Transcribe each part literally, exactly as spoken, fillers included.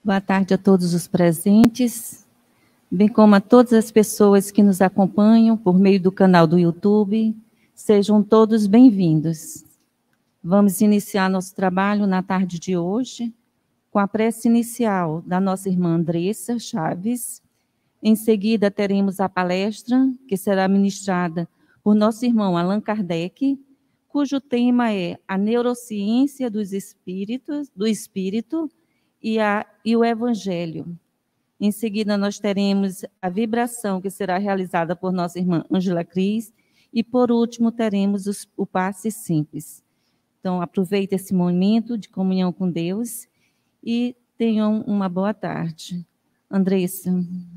Boa tarde a todos os presentes, bem como a todas as pessoas que nos acompanham por meio do canal do YouTube. Sejam todos bem-vindos. Vamos iniciar nosso trabalho na tarde de hoje com a prece inicial da nossa irmã Andressa Chaves. Em seguida, teremos a palestra, que será ministrada por nosso irmão Allan Kardec, cujo tema é a neurociência dos espíritos, do espírito e, a, e o Evangelho. Em seguida, nós teremos a vibração, que será realizada por nossa irmã Ângela Cris, e, por último, teremos os, o passe simples. Então, aproveite esse momento de comunhão com Deus e tenham uma boa tarde. Andressa.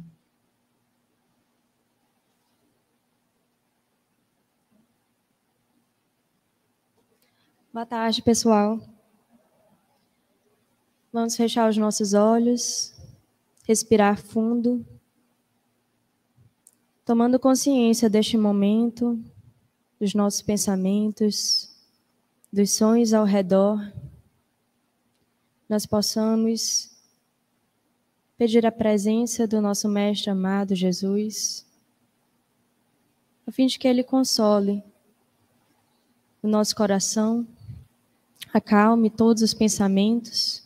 Boa tarde, pessoal. Vamos fechar os nossos olhos, respirar fundo, tomando consciência deste momento, dos nossos pensamentos, dos sonhos ao redor. Nós possamos pedir a presença do nosso Mestre amado Jesus, a fim de que Ele console o nosso coração, acalme todos os pensamentos,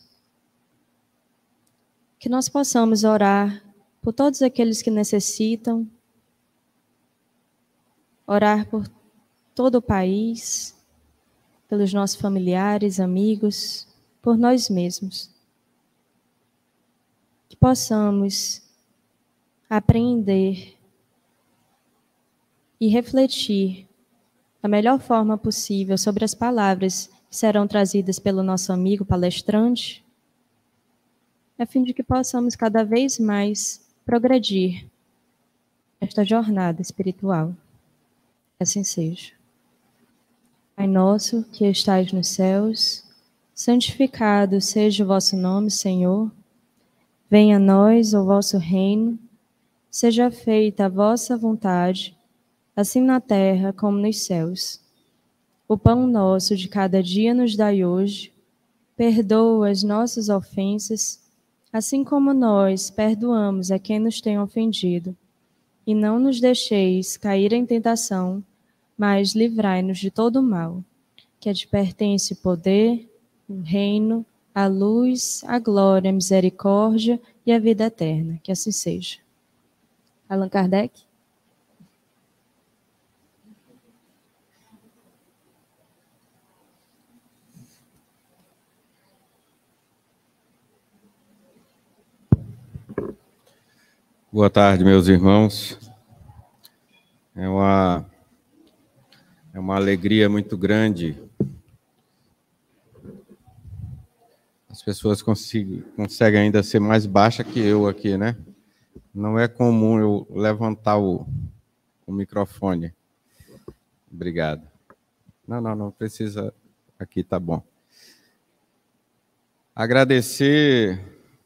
que nós possamos orar por todos aqueles que necessitam, orar por todo o país, pelos nossos familiares, amigos, por nós mesmos. Que possamos aprender e refletir da melhor forma possível sobre as palavras que serão trazidas pelo nosso amigo palestrante, a fim de que possamos cada vez mais progredir nesta jornada espiritual. Assim seja. Pai nosso, que estais nos céus, santificado seja o vosso nome, Senhor. Venha a nós o vosso reino, seja feita a vossa vontade, assim na terra como nos céus. O pão nosso de cada dia nos dai hoje, perdoa as nossas ofensas, assim como nós perdoamos a quem nos tem ofendido. E não nos deixeis cair em tentação, mas livrai-nos de todo o mal, que a te pertence o poder, o reino, a luz, a glória, a misericórdia e a vida eterna. Que assim seja. Allan Kardec. Boa tarde, meus irmãos. É uma, é uma alegria muito grande. As pessoas conseguem, conseguem ainda ser mais baixa que eu aqui, né? Não é comum eu levantar o, o microfone. Obrigado. Não, não, não precisa. Aqui tá bom. Agradecer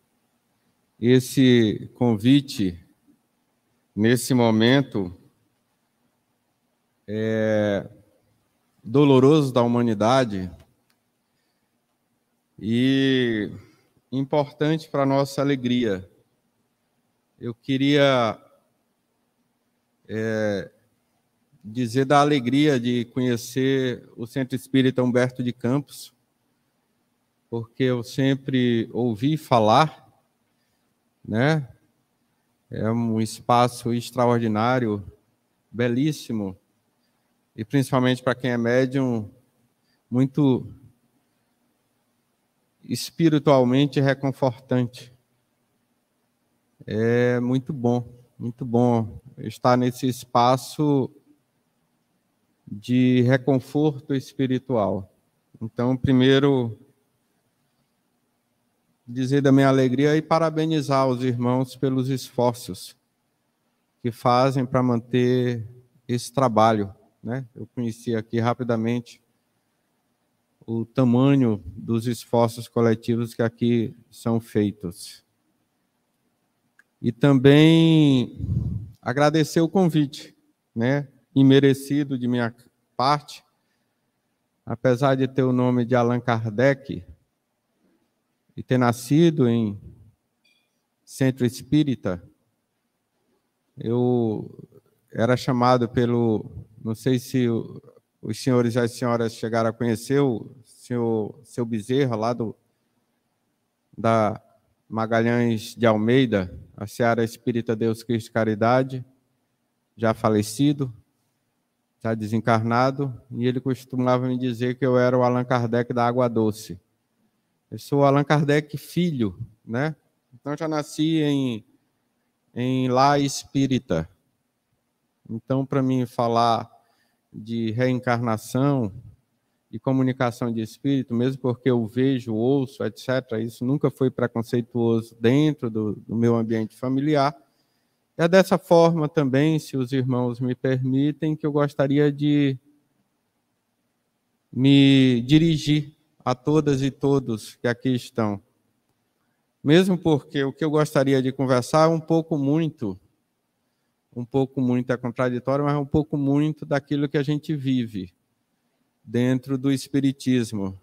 esse convite nesse momento é, doloroso da humanidade e importante para a nossa alegria. Eu queria é, dizer da alegria de conhecer o Centro Espírita Humberto de Campos, porque eu sempre ouvi falar, né? É um espaço extraordinário, belíssimo, e principalmente para quem é médium, muito espiritualmente reconfortante. É muito bom, muito bom estar nesse espaço de reconforto espiritual. Então, primeiro, dizer da minha alegria e parabenizar os irmãos pelos esforços que fazem para manter esse trabalho, né? Eu conheci aqui rapidamente o tamanho dos esforços coletivos que aqui são feitos. E também agradecer o convite, né? Imerecido de minha parte, apesar de ter o nome de Allan Kardec, e ter nascido em centro espírita, eu era chamado pelo, não sei se o, os senhores e as senhoras chegaram a conhecer o senhor, seu Bezerra, lá do, da Magalhães de Almeida, a Seara Espírita Deus Cristo Caridade, já falecido, já desencarnado, e ele costumava me dizer que eu era o Allan Kardec da Água Doce. Eu sou o Allan Kardec filho, né? Então, já nasci em, em lar espírita. Então, para mim falar de reencarnação e comunicação de espírito, mesmo porque eu vejo, ouço, etcétera, isso nunca foi preconceituoso dentro do, do meu ambiente familiar. É dessa forma também, se os irmãos me permitem, que eu gostaria de me dirigir a todas e todos que aqui estão. Mesmo porque o que eu gostaria de conversar é um pouco muito, um pouco muito é contraditório, mas é um pouco muito daquilo que a gente vive dentro do Espiritismo.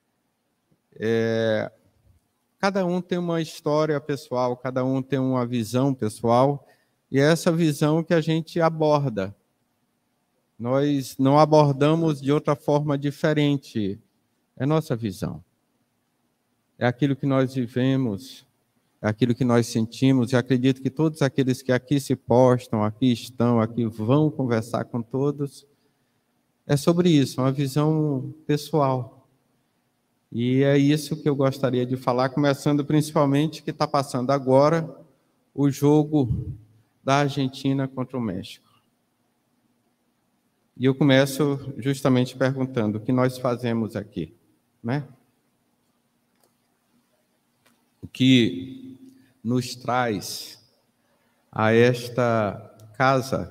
É, cada um tem uma história pessoal, cada um tem uma visão pessoal, e é essa visão que a gente aborda. Nós não abordamos de outra forma diferente. É nossa visão. É aquilo que nós vivemos, é aquilo que nós sentimos, e acredito que todos aqueles que aqui se postam, aqui estão, aqui vão conversar com todos, é sobre isso, uma visão pessoal. E é isso que eu gostaria de falar, começando principalmente que está passando agora o jogo da Argentina contra o México. E eu começo justamente perguntando o que nós fazemos aqui, né? O que nos traz a esta casa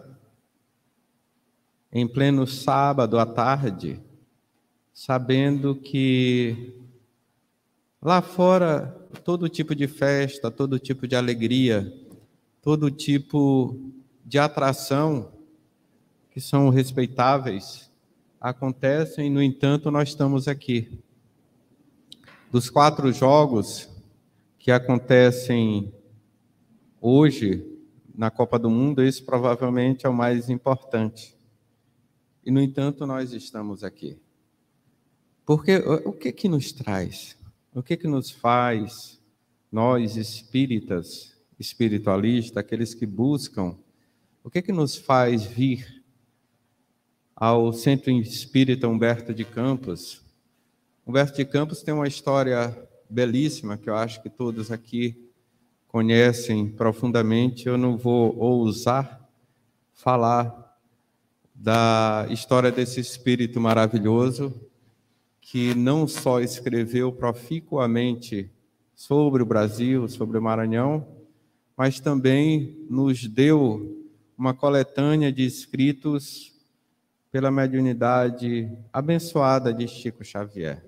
em pleno sábado à tarde, sabendo que lá fora todo tipo de festa, todo tipo de alegria, todo tipo de atração que são respeitáveis acontecem, no entanto, nós estamos aqui. Dos quatro jogos que acontecem hoje na Copa do Mundo, esse provavelmente é o mais importante. E, no entanto, nós estamos aqui. Porque o que que nos traz? O que que nos faz, nós espíritas, espiritualistas, aqueles que buscam, o que que nos faz vir ao Centro Espírita Humberto de Campos? Humberto de Campos tem uma história belíssima, que eu acho que todos aqui conhecem profundamente. Eu não vou ousar falar da história desse espírito maravilhoso, que não só escreveu proficuamente sobre o Brasil, sobre o Maranhão, mas também nos deu uma coletânea de escritos pela mediunidade abençoada de Chico Xavier.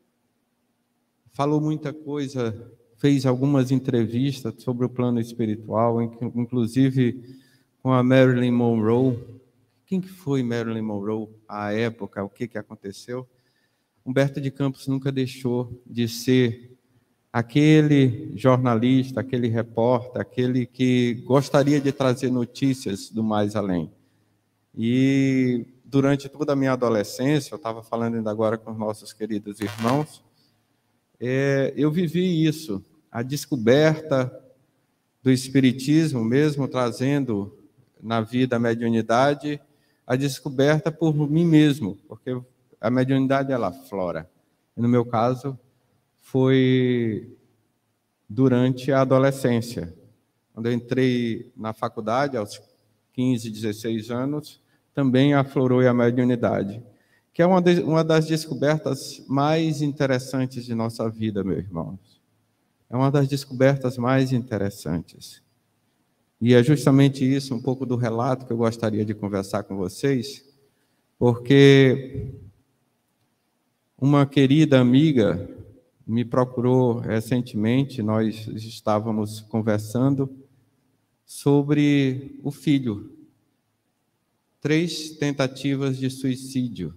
Falou muita coisa, fez algumas entrevistas sobre o plano espiritual, inclusive com a Marilyn Monroe. Quem que foi Marilyn Monroe à época? O que que aconteceu? Humberto de Campos nunca deixou de ser aquele jornalista, aquele repórter, aquele que gostaria de trazer notícias do mais além. E durante toda a minha adolescência, eu estava falando ainda agora com os nossos queridos irmãos, é, eu vivi isso, a descoberta do Espiritismo, mesmo trazendo na vida a mediunidade, a descoberta por mim mesmo, porque a mediunidade ela aflora. E no meu caso, foi durante a adolescência. Quando eu entrei na faculdade, aos quinze, dezesseis anos, também aflorou a mediunidade, que é uma, de, uma das descobertas mais interessantes de nossa vida, meus irmãos. É uma das descobertas mais interessantes. E é justamente isso, um pouco do relato que eu gostaria de conversar com vocês, porque uma querida amiga me procurou recentemente, nós estávamos conversando sobre o filho. Três tentativas de suicídio.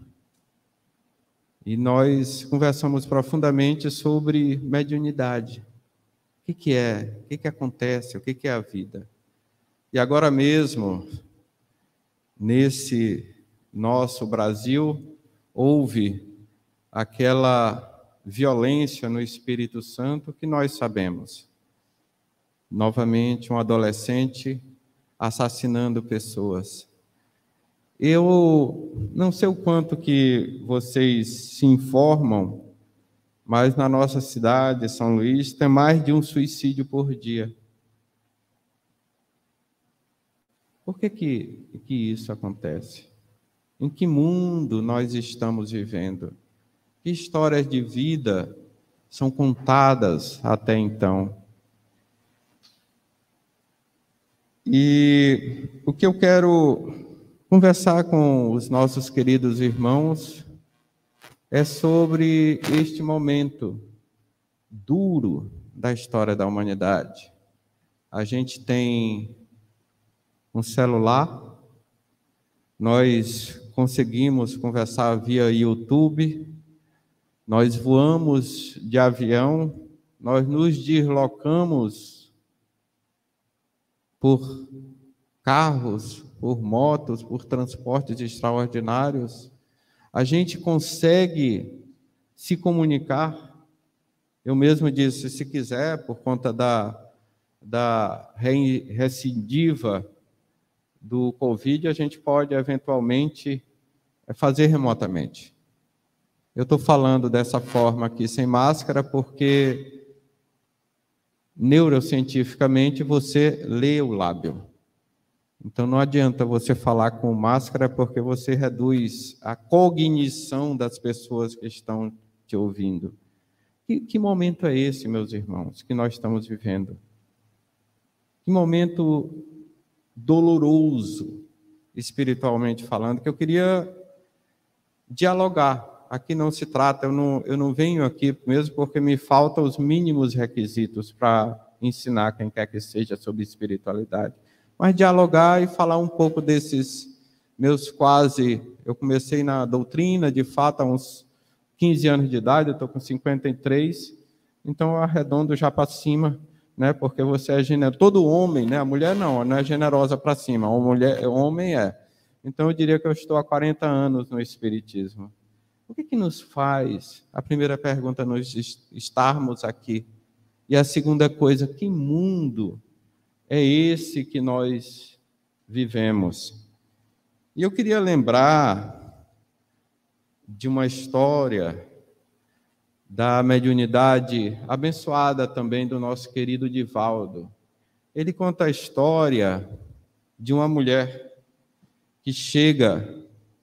E nós conversamos profundamente sobre mediunidade. O que, que é? O que, que acontece? O que, que é a vida? E agora mesmo, nesse nosso Brasil, houve aquela violência no Espírito Santo que nós sabemos. Novamente, um adolescente assassinando pessoas. Eu não sei o quanto que vocês se informam, mas na nossa cidade, São Luís, tem mais de um suicídio por dia. Por que que, que isso acontece? Em que mundo nós estamos vivendo? Que histórias de vida são contadas até então? E o que eu quero conversar com os nossos queridos irmãos é sobre este momento duro da história da humanidade. A gente tem um celular, nós conseguimos conversar via YouTube, nós voamos de avião, nós nos deslocamos por carros, por motos, por transportes extraordinários. A gente consegue se comunicar. Eu mesmo disse, se quiser, por conta da, da recidiva do Covid, a gente pode, eventualmente, fazer remotamente. Eu estou falando dessa forma aqui, sem máscara, porque, neurocientificamente, você lê o lábio. Então, não adianta você falar com máscara, porque você reduz a cognição das pessoas que estão te ouvindo. Que, que momento é esse, meus irmãos, que nós estamos vivendo? Que momento doloroso, espiritualmente falando, que eu queria dialogar. Aqui não se trata, eu não, eu não venho aqui mesmo porque me faltam os mínimos requisitos para ensinar quem quer que seja sobre espiritualidade. Mas dialogar e falar um pouco desses meus quase... Eu comecei na doutrina, de fato, há uns quinze anos de idade, eu estou com cinquenta e três, então eu arredondo já para cima, né? Porque você é generoso. Todo homem, né? A mulher não, não é generosa para cima, a mulher, o homem é. Então eu diria que eu estou há quarenta anos no Espiritismo. O que que nos faz, a primeira pergunta, nós estarmos aqui? E a segunda coisa, que mundo é esse que nós vivemos? E eu queria lembrar de uma história da mediunidade abençoada também do nosso querido Divaldo. Ele conta a história de uma mulher que chega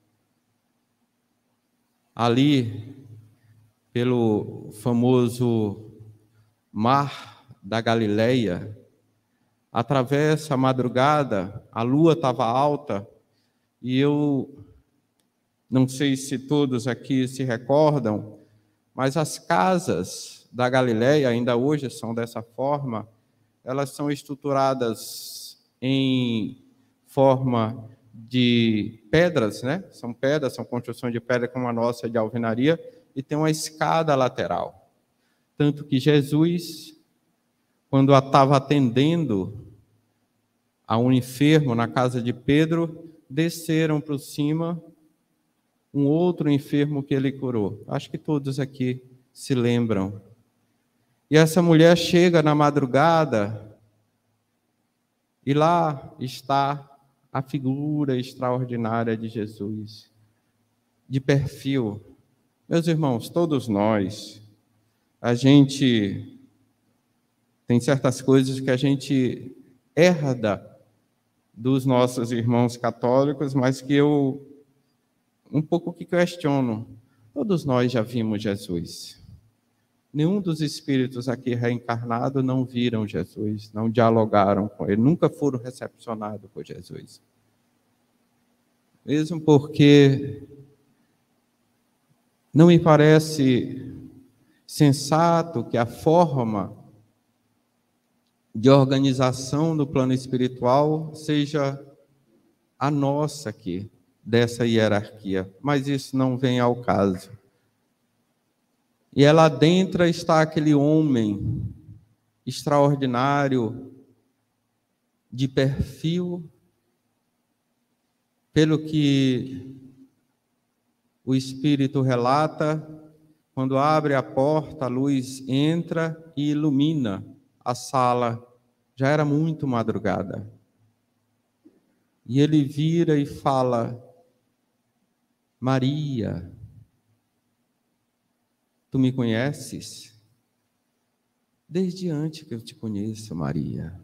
ali pelo famoso Mar da Galileia, atravessa a madrugada, a lua estava alta, e eu não sei se todos aqui se recordam, mas as casas da Galileia, ainda hoje são dessa forma, elas são estruturadas em forma de pedras, né? São pedras, são construções de pedra como a nossa de alvenaria, e tem uma escada lateral. Tanto que Jesus, quando estava atendendo a um enfermo na casa de Pedro, desceram para cima um outro enfermo que ele curou. Acho que todos aqui se lembram. E essa mulher chega na madrugada e lá está a figura extraordinária de Jesus, de perfil. Meus irmãos, todos nós, a gente tem certas coisas que a gente herda dos nossos irmãos católicos, mas que eu um pouco que questiono. Todos nós já vimos Jesus. Nenhum dos espíritos aqui reencarnados não viram Jesus, não dialogaram com ele, nunca foram recepcionados por Jesus. Mesmo porque não me parece sensato que a forma de organização do plano espiritual seja a nossa aqui, dessa hierarquia, mas isso não vem ao caso. E lá dentro está aquele homem extraordinário de perfil, pelo que o Espírito relata, quando abre a porta, a luz entra e ilumina a sala. Já era muito madrugada. E ele vira e fala: Maria, tu me conheces? Desde antes que eu te conheço, Maria.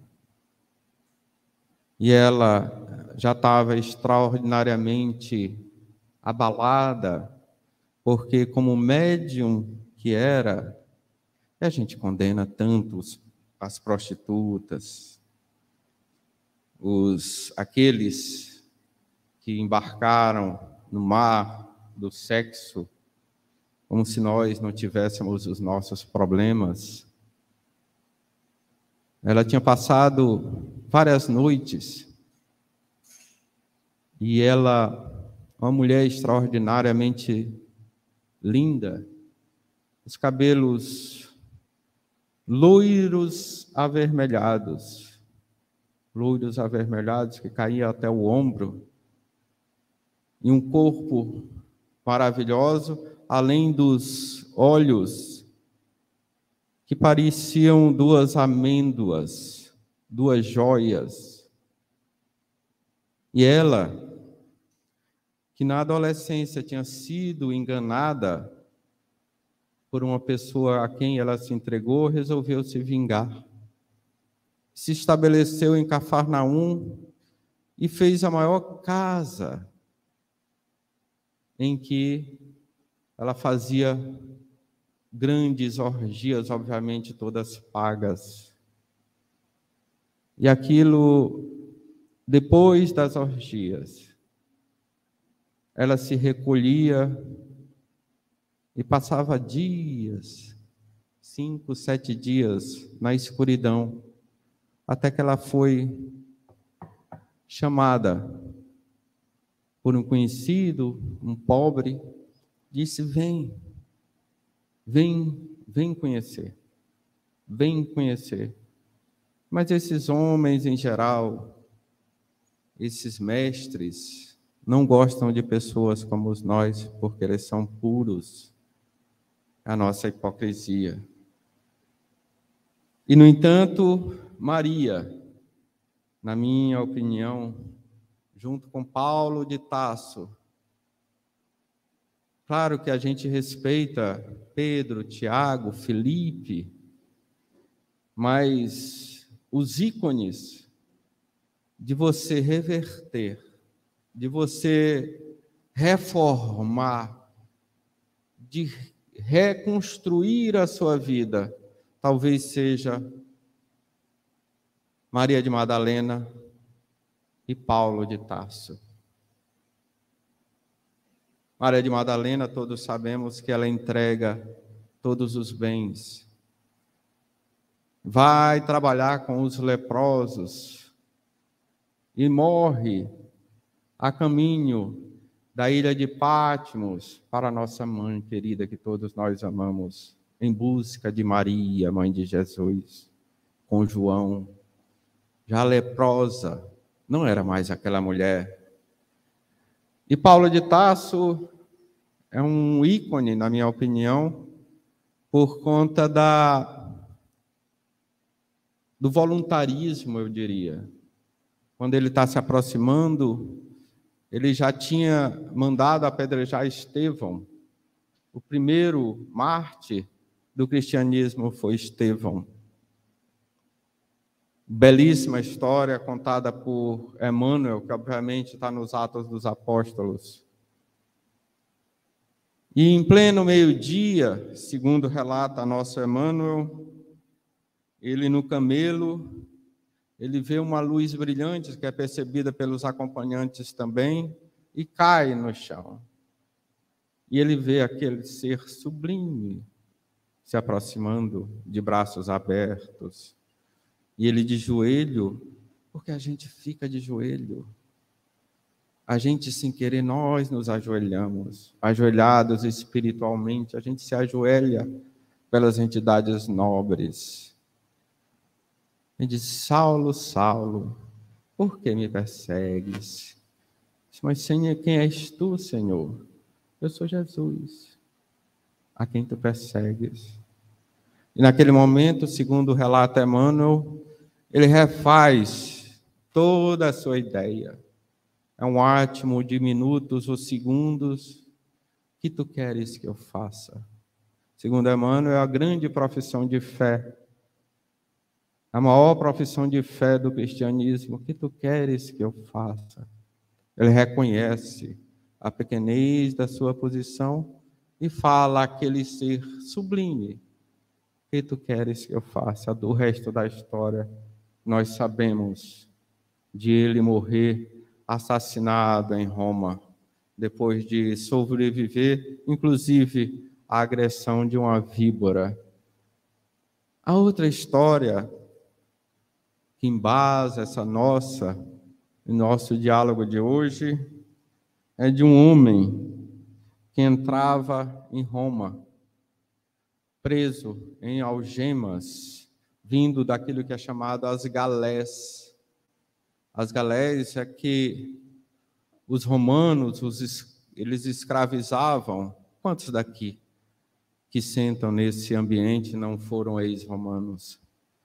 E ela já estava extraordinariamente abalada, porque como médium que era, a gente condena tanto as prostitutas, os, aqueles que embarcaram no mar do sexo, como se nós não tivéssemos os nossos problemas. Ela tinha passado várias noites e ela, uma mulher extraordinariamente linda, os cabelos loiros avermelhados, loiros avermelhados que caíam até o ombro, e um corpo maravilhoso, além dos olhos que pareciam duas amêndoas, duas joias. E ela, que na adolescência tinha sido enganada por uma pessoa a quem ela se entregou, resolveu se vingar. Se estabeleceu em Cafarnaum e fez a maior casa em que ela fazia grandes orgias, obviamente todas pagas. E aquilo, depois das orgias, ela se recolhia e passava dias, cinco, sete dias, na escuridão, até que ela foi chamada por um conhecido, um pobre, disse: vem, vem, vem conhecer, vem conhecer. Mas esses homens, em geral, esses mestres, não gostam de pessoas como nós, porque eles são puros. A nossa hipocrisia. E, no entanto, Maria, na minha opinião, junto com Paulo de Tarso, claro que a gente respeita Pedro, Tiago, Felipe, mas os ícones de você reverter, de você reformar, de reconstruir a sua vida, talvez seja Maria de Madalena e Paulo de Tarso. Maria de Madalena, todos sabemos que ela entrega todos os bens. Vai trabalhar com os leprosos e morre a caminho da ilha de Patmos para a nossa mãe querida, que todos nós amamos, em busca de Maria, mãe de Jesus, com João, já leprosa, não era mais aquela mulher. E Paulo de Tarso é um ícone, na minha opinião, por conta da, do voluntarismo, eu diria. Quando ele está se aproximando, ele já tinha mandado apedrejar Estevão. O primeiro mártir do cristianismo foi Estevão. Belíssima história contada por Emmanuel, que obviamente está nos Atos dos Apóstolos. E em pleno meio-dia, segundo relata nosso Emmanuel, ele no camelo, ele vê uma luz brilhante, que é percebida pelos acompanhantes também, e cai no chão. E ele vê aquele ser sublime se aproximando, de braços abertos. E ele de joelho, porque a gente fica de joelho. A gente, sem querer, nós nos ajoelhamos. Ajoelhados espiritualmente, a gente se ajoelha pelas entidades nobres. e disse: Saulo, Saulo, por que me persegues? Mas, Senhor, quem és tu, Senhor? Eu sou Jesus, a quem tu persegues. E naquele momento, segundo o relato Emmanuel, ele refaz toda a sua ideia. É um átimo de minutos ou segundos. Que tu queres que eu faça? Segundo Emmanuel, é a grande profissão de fé, a maior profissão de fé do cristianismo. Que tu queres que eu faça? Ele reconhece a pequenez da sua posição e fala àquele ser sublime: que tu queres que eu faça? Do resto da história, nós sabemos de ele morrer assassinado em Roma, depois de sobreviver, inclusive, à agressão de uma víbora. A outra história que embasa essa nossa, nosso diálogo de hoje, é de um homem que entrava em Roma, preso em algemas, vindo daquilo que é chamado as galés. As galés é que os romanos, os, eles escravizavam. Quantos daqui que sentam nesse ambiente não foram ex-romanos?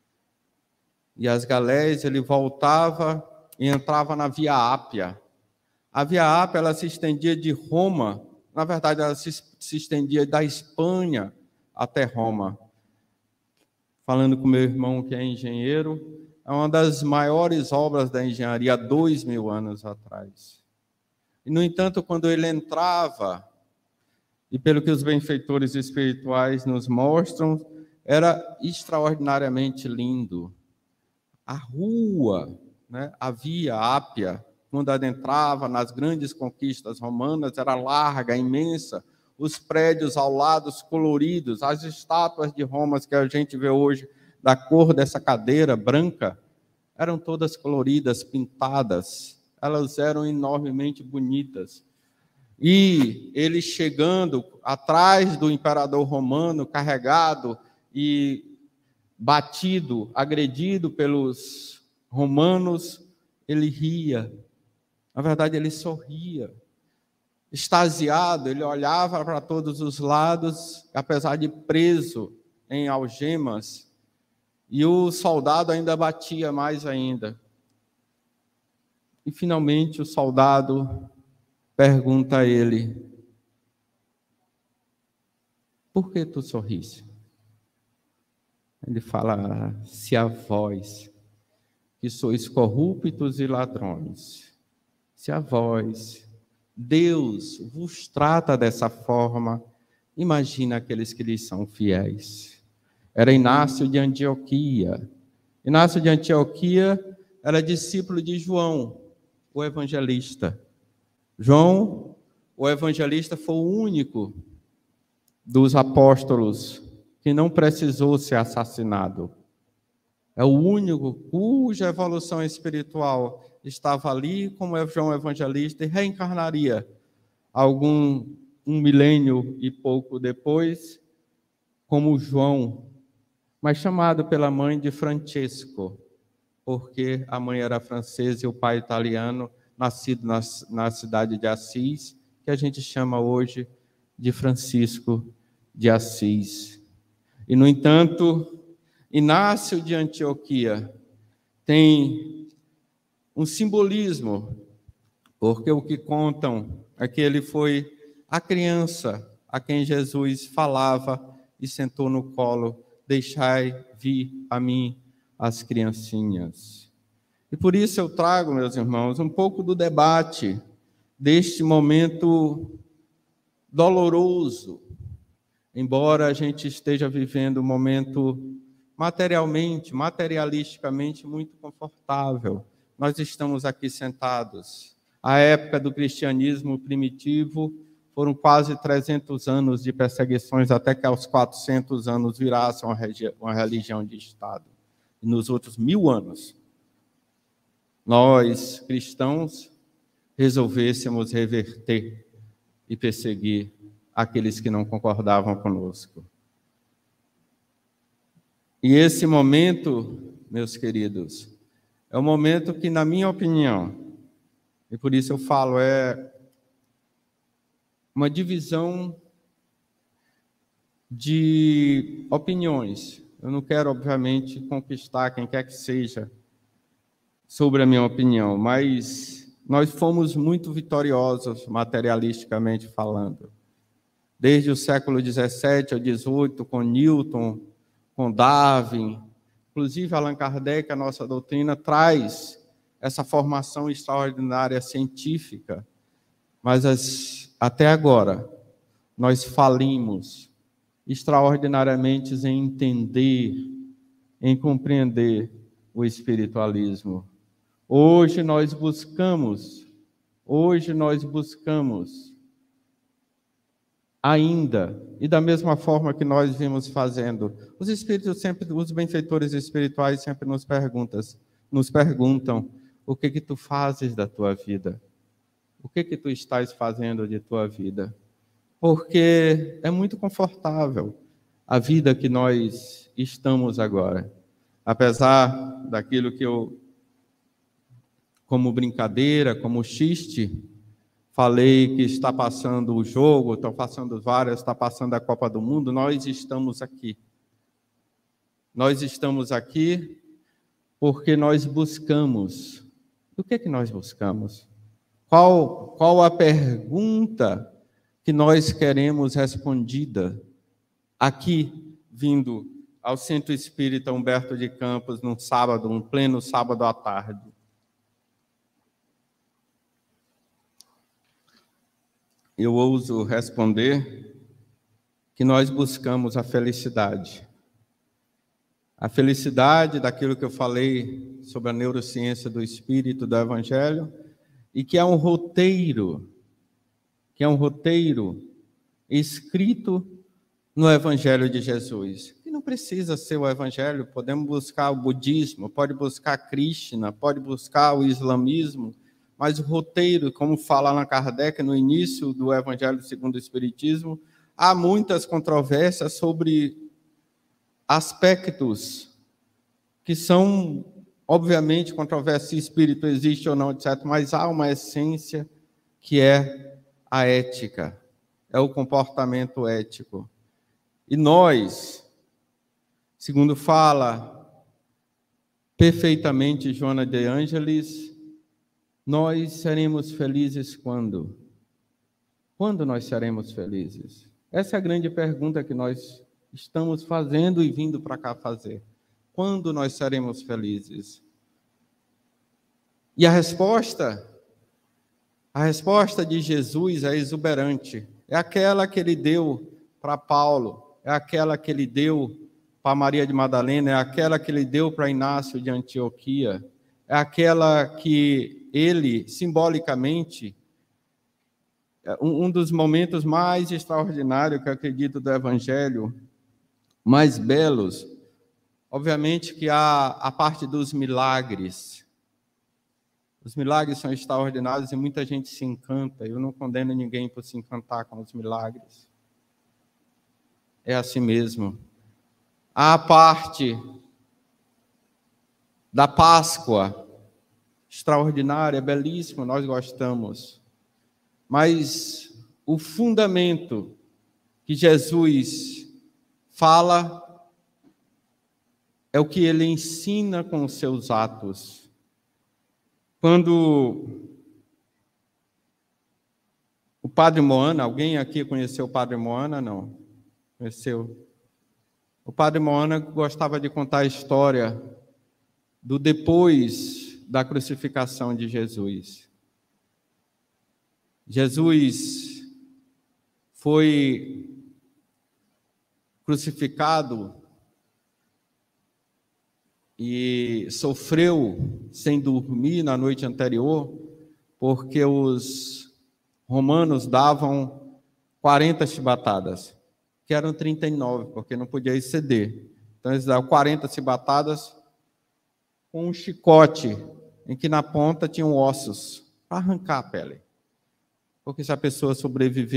E as galés, ele voltava e entrava na Via Ápia. A Via Ápia, ela se estendia de Roma, na verdade, ela se, se estendia da Espanha até Roma. Falando com meu irmão, que é engenheiro, é uma das maiores obras da engenharia há dois mil anos atrás. E, no entanto, quando ele entrava, e pelo que os benfeitores espirituais nos mostram, era extraordinariamente lindo. A rua, né, a Via Ápia, quando adentrava nas grandes conquistas romanas, era larga, imensa. Os prédios ao lado coloridos, as estátuas de Roma que a gente vê hoje, da cor dessa cadeira branca, eram todas coloridas, pintadas. Elas eram enormemente bonitas. E ele chegando atrás do imperador romano, carregado e batido, agredido pelos romanos, ele ria. Na verdade, ele sorria. Extasiado, ele olhava para todos os lados, apesar de preso em algemas, e o soldado ainda batia mais ainda. E, finalmente, o soldado pergunta a ele: por que tu sorris? Ele fala: se a vós, que sois corruptos e ladrões, se a vós, Deus, vos trata dessa forma, imagina aqueles que lhes são fiéis. Era Inácio de Antioquia. Inácio de Antioquia era discípulo de João, o evangelista. João, o evangelista, foi o único dos apóstolos que não precisou ser assassinado. É o único cuja evolução espiritual estava ali, como João Evangelista, e reencarnaria algum um milênio e pouco depois, como João, mas chamado pela mãe de Francesco, porque a mãe era francesa e o pai italiano, nascido na, na cidade de Assis, que a gente chama hoje de Francisco de Assis. E, no entanto, Inácio de Antioquia tem um simbolismo, porque o que contam é que ele foi a criança a quem Jesus falava e sentou no colo: deixai vir a mim as criancinhas. E por isso eu trago, meus irmãos, um pouco do debate deste momento doloroso, embora a gente esteja vivendo um momento materialmente, materialisticamente muito confortável. Nós estamos aqui sentados. A época do cristianismo primitivo foram quase trezentos anos de perseguições, até que aos quatrocentos anos virasse uma, uma religião de Estado. E nos outros mil anos, nós, cristãos, resolvêssemos reverter e perseguir aqueles que não concordavam conosco. E esse momento meus queridos, é um momento que, na minha opinião, e por isso eu falo, é uma divisão de opiniões. Eu não quero, obviamente, conquistar quem quer que seja sobre a minha opinião, mas nós fomos muito vitoriosos, materialisticamente falando. Desde o século dezessete ao dezoito, com Newton, com Darwin, inclusive Allan Kardec, a nossa doutrina traz essa formação extraordinária científica, mas as, até agora nós falimos extraordinariamente em entender, em compreender o espiritualismo. Hoje nós buscamos, hoje nós buscamos ainda, e da mesma forma que nós vimos fazendo, os espíritos sempre, os benfeitores espirituais sempre nos perguntam, nos perguntam, o que que tu fazes da tua vida? O que que tu estás fazendo de tua vida? Porque é muito confortável a vida que nós estamos agora. Apesar daquilo que eu, como brincadeira, como xiste, falei que está passando o jogo, estão passando várias, está passando a Copa do Mundo, nós estamos aqui. Nós estamos aqui porque nós buscamos. O que é que nós buscamos? Qual, qual a pergunta que nós queremos respondida aqui, vindo ao Centro Espírita Humberto de Campos, num sábado, um pleno sábado à tarde? Eu ouso responder que nós buscamos a felicidade. A felicidade daquilo que eu falei sobre a neurociência do Espírito, do Evangelho, e que é um roteiro, que é um roteiro escrito no Evangelho de Jesus. E não precisa ser o Evangelho, podemos buscar o budismo, pode buscar Krishna, pode buscar o islamismo, mas o roteiro, como fala Allan Kardec no início do Evangelho segundo o Espiritismo, há muitas controvérsias sobre aspectos que são, obviamente, controvérsia se espírito existe ou não, etcétera, mas há uma essência que é a ética, é o comportamento ético. E nós, segundo fala perfeitamente Joana de Ângeles, nós seremos felizes quando? Quando nós seremos felizes? Essa é a grande pergunta que nós estamos fazendo e vindo para cá fazer. Quando nós seremos felizes? E a resposta, a resposta de Jesus é exuberante. É aquela que ele deu para Paulo, é aquela que ele deu para Maria de Madalena, é aquela que ele deu para Inácio de Antioquia, é aquela que ele, simbolicamente, um, um dos momentos mais extraordinários que eu acredito do Evangelho, mais belos, obviamente que há a parte dos milagres. Os milagres são extraordinários e muita gente se encanta. Eu não condeno ninguém por se encantar com os milagres. É assim mesmo. Há a parte da Páscoa, extraordinária, belíssima, nós gostamos. Mas o fundamento que Jesus fala é o que ele ensina com os seus atos. Quando o Padre Moana, alguém aqui conheceu o Padre Moana? Não. Conheceu? O Padre Moana gostava de contar a história do depois da crucificação de Jesus. Jesus foi crucificado e sofreu sem dormir na noite anterior, porque os romanos davam quarenta chibatadas, que eram trinta e nove, porque não podia exceder. Então eles davam quarenta chibatadas com um chicote, em que na ponta tinham ossos, para arrancar a pele. Porque se a pessoa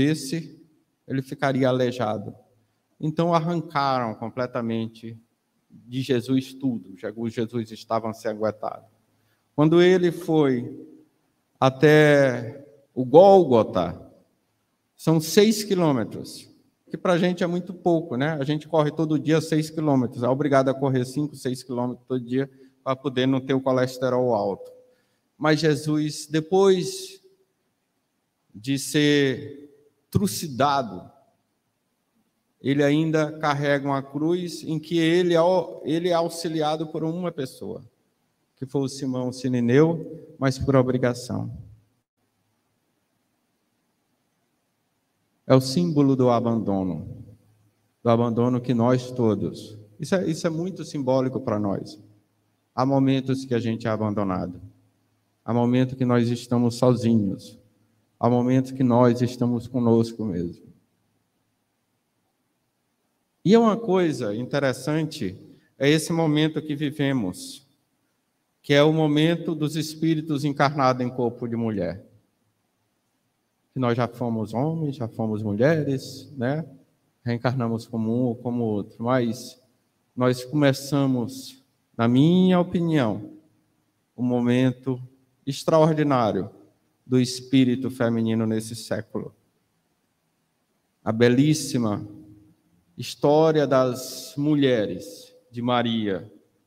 sobrevivesse, ele ficaria aleijado. Então arrancaram completamente de Jesus tudo. Jesus estava ensanguentado. Quando ele foi até o Gólgota, são seis quilômetros, que para a gente é muito pouco, né? A gente corre todo dia seis quilômetros, é obrigado a correr cinco, seis quilômetros todo dia para poder não ter o colesterol alto. Mas Jesus, depois de ser trucidado, ele ainda carrega uma cruz em que ele, ele é auxiliado por uma pessoa, que foi o Simão Sirineu, mas por obrigação. É o símbolo do abandono, do abandono que nós todos, isso é, isso é muito simbólico para nós. Há momentos que a gente é abandonado, há momentos que nós estamos sozinhos, há momentos que nós estamos conosco mesmo. E é uma coisa interessante, é esse momento que vivemos, que é o momento dos espíritos encarnados em corpo de mulher. Que nós já fomos homens, já fomos mulheres, né? Reencarnamos como um ou como outro, mas nós começamos, na minha opinião, um momento extraordinário do espírito feminino nesse século. A belíssima história das mulheres de Maria.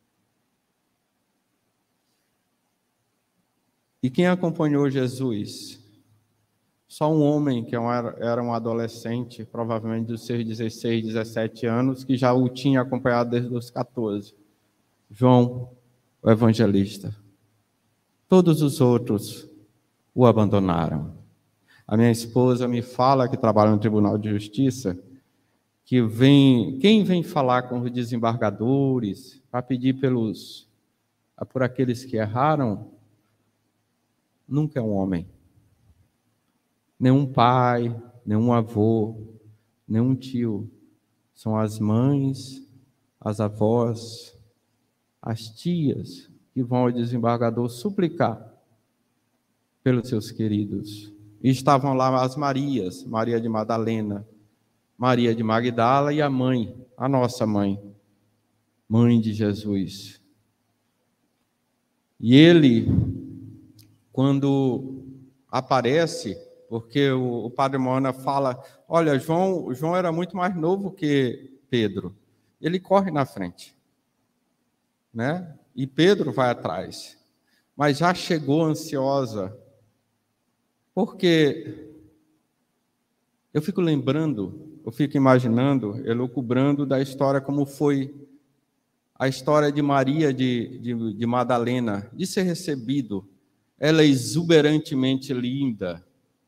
E quem acompanhou Jesus? Só um homem, que era um adolescente, provavelmente dos seus dezesseis, dezessete anos, que já o tinha acompanhado desde os catorze. João, o evangelista. Todos os outros o abandonaram. A minha esposa me fala, que trabalha no Tribunal de Justiça, que vem, quem vem falar com os desembargadores para pedir pelos, por aqueles que erraram, nunca é um homem. Nenhum pai, nenhum avô, nenhum tio. São as mães, as avós, as tias que vão ao desembargador suplicar pelos seus queridos. E estavam lá as Marias, Maria de Madalena, Maria de Magdala e a mãe, a nossa mãe, mãe de Jesus. E ele, quando aparece, porque o, o padre Moana fala, olha, João, João era muito mais novo que Pedro. Ele corre na frente, né? E Pedro vai atrás. Mas já chegou ansiosa, porque eu fico lembrando, eu fico imaginando, elucubrando da história como foi a história de Maria de, de, de Madalena, de ser recebido. Ela é exuberantemente linda.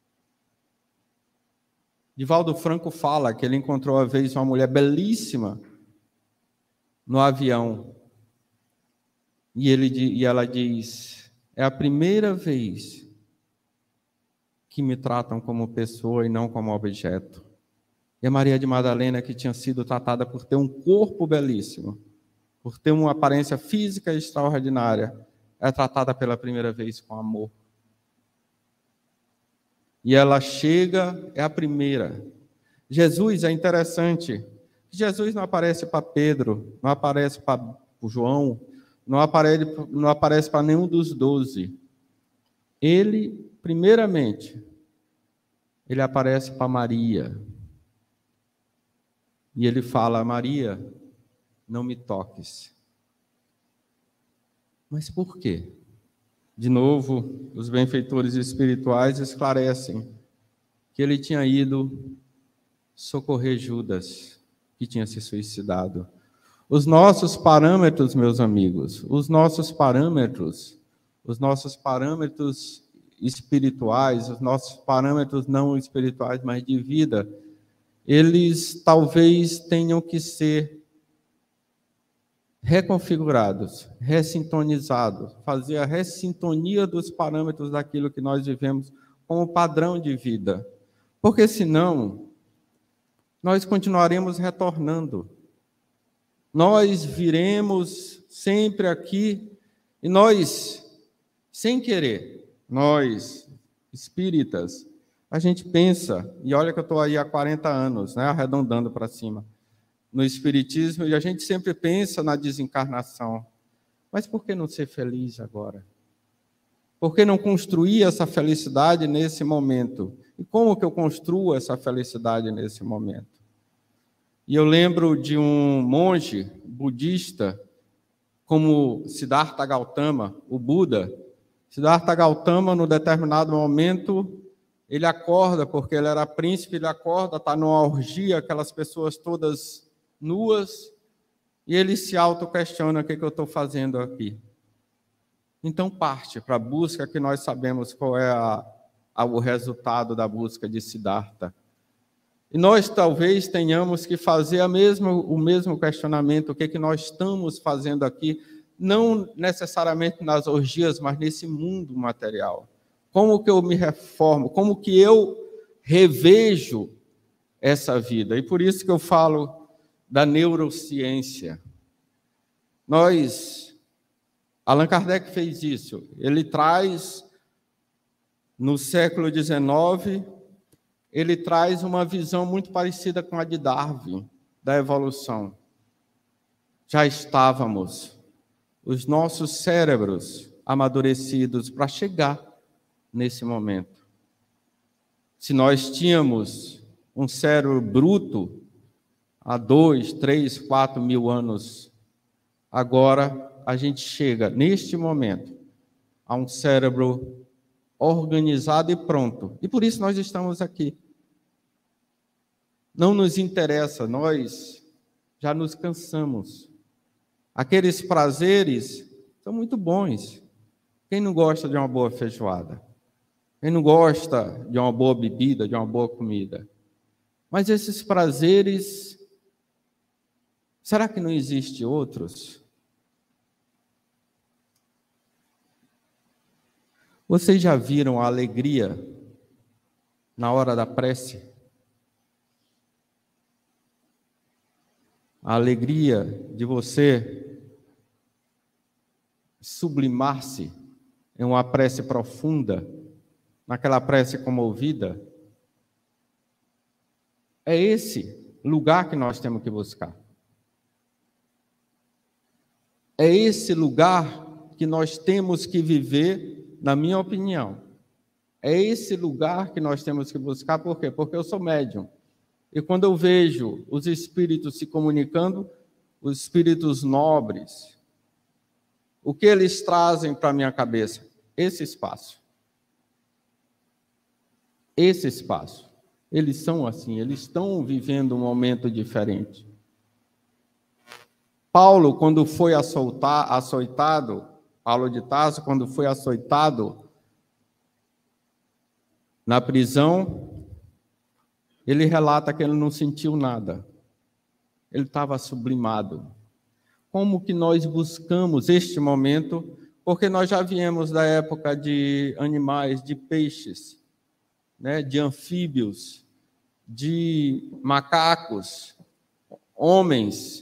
Divaldo Franco fala que ele encontrou uma vez uma mulher belíssima no avião. E, ele, e ela diz, é a primeira vez que me tratam como pessoa e não como objeto. E a Maria de Madalena, que tinha sido tratada por ter um corpo belíssimo, por ter uma aparência física extraordinária, é tratada pela primeira vez com amor. E ela chega, é a primeira. Jesus é interessante. Jesus não aparece para Pedro, não aparece para João, não aparece, não aparece para nenhum dos doze. Ele, primeiramente, ele aparece para Maria. E ele fala, Maria, não me toques. Mas por quê? De novo, os benfeitores espirituais esclarecem que ele tinha ido socorrer Judas, que tinha se suicidado. Os nossos parâmetros, meus amigos, os nossos parâmetros, os nossos parâmetros espirituais, os nossos parâmetros não espirituais, mas de vida, eles talvez tenham que ser reconfigurados, ressintonizados, fazer a ressintonia dos parâmetros daquilo que nós vivemos como padrão de vida. Porque senão, nós continuaremos retornando. Nós viremos sempre aqui e nós, sem querer, nós, espíritas, a gente pensa, e olha que eu estou aí há quarenta anos, né, arredondando para cima, no Espiritismo e a gente sempre pensa na desencarnação. Mas por que não ser feliz agora? Por que não construir essa felicidade nesse momento? E como que eu construo essa felicidade nesse momento? E eu lembro de um monge budista, como Siddhartha Gautama, o Buda. Siddhartha Gautama, no determinado momento, ele acorda, porque ele era príncipe, ele acorda, está numa orgia, aquelas pessoas todas nuas, e ele se auto-questiona: o que, que eu estou fazendo aqui? Então parte para a busca, que nós sabemos qual é a, a, o resultado da busca de Siddhartha. E nós talvez tenhamos que fazer a mesma, o mesmo questionamento: o que, que nós estamos fazendo aqui, não necessariamente nas orgias, mas nesse mundo material. Como que eu me reformo? Como que eu revejo essa vida? E por isso que eu falo da neurociência. Nós, Allan Kardec fez isso. Ele traz, no século dezenove, ele traz uma visão muito parecida com a de Darwin, da evolução. Já estávamos, os nossos cérebros amadurecidos para chegar nesse momento. Se nós tínhamos um cérebro bruto há dois, três, quatro mil anos, agora a gente chega, neste momento, a um cérebro organizado e pronto. E por isso nós estamos aqui. Não nos interessa, nós já nos cansamos. Aqueles prazeres são muito bons. Quem não gosta de uma boa feijoada? Quem não gosta de uma boa bebida, de uma boa comida? Mas esses prazeres, será que não existe outros? Vocês já viram a alegria na hora da prece? A alegria de você sublimar-se em uma prece profunda, naquela prece comovida. É esse lugar que nós temos que buscar. É esse lugar que nós temos que viver, na minha opinião. É esse lugar que nós temos que buscar. Por quê? Porque eu sou médium. E quando eu vejo os espíritos se comunicando, os espíritos nobres, o que eles trazem para a minha cabeça? Esse espaço. Esse espaço. Eles são assim, eles estão vivendo um momento diferente. Paulo, quando foi açoitar, açoitado, Paulo de Tarso, quando foi açoitado na prisão, ele relata que ele não sentiu nada. Ele estava sublimado. Como que nós buscamos este momento? Porque nós já viemos da época de animais, de peixes, né, de anfíbios, de macacos, homens.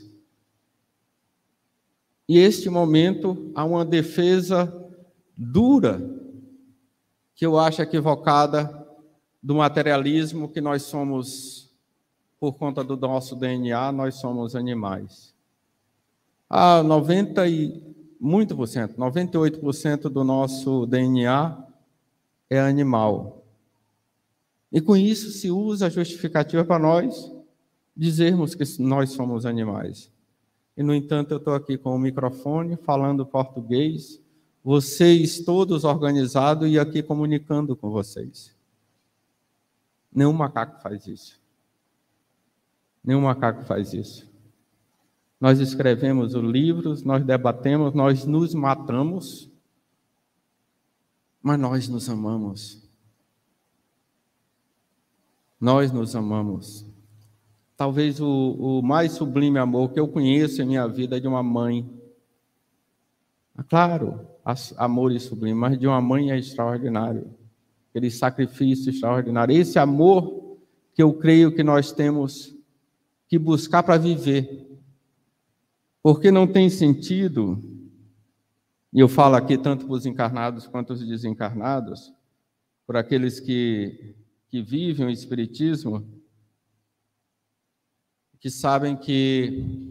E este momento há uma defesa dura, que eu acho equivocada, do materialismo, que nós somos, por conta do nosso D N A, nós somos animais. Ah, noventa e muito por cento, noventa e oito por cento do nosso D N A é animal. E com isso se usa a justificativa para nós dizermos que nós somos animais. E, no entanto, eu estou aqui com o microfone, falando português, vocês todos organizados e aqui comunicando com vocês. Nenhum macaco faz isso. Nenhum macaco faz isso. Nós escrevemos os livros, nós debatemos, nós nos matamos, mas nós nos amamos. Nós nos amamos. Talvez o, o mais sublime amor que eu conheço em minha vida é de uma mãe. Claro, amor é sublime, mas de uma mãe é extraordinário. Aquele sacrifício extraordinário. Esse amor que eu creio que nós temos que buscar para viver. Porque não tem sentido, e eu falo aqui tanto para os encarnados quanto os desencarnados, por aqueles que, que vivem o Espiritismo, que que sabem que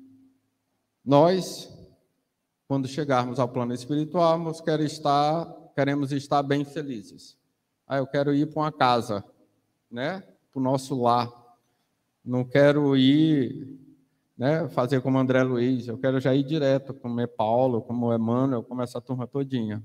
nós, quando chegarmos ao plano espiritual, nós queremos estar, queremos estar bem felizes. Ah, eu quero ir para uma casa, né? Para o nosso lar. Não quero ir, né, fazer como André Luiz, eu quero já ir direto, como é Paulo, como é Emmanuel, como essa turma todinha.